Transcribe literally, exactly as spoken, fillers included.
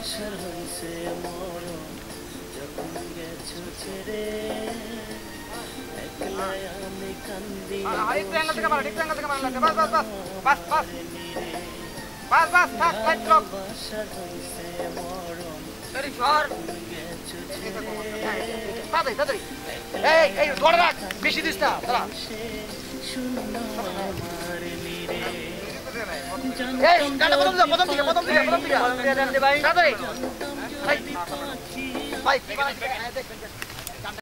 ঠিক অ্যাঙ্গেল থেকে মারো, ঠিক অ্যাঙ্গেল থেকে মারো। বাস বাস বাস বাস বাস বাস বাস থাক ফাইট ব্লক। সরি সর। তাড়াতাড়ি তাড়াতাড়ি। এই এই ধরে রাখ, বেশি দিস না। দাঁড়া। এই গাড়ি প্রথম দিকে প্রথম দিকে প্রথম দিকে প্রথম দিকে। তাড়াতাড়ি। ভাই ভাই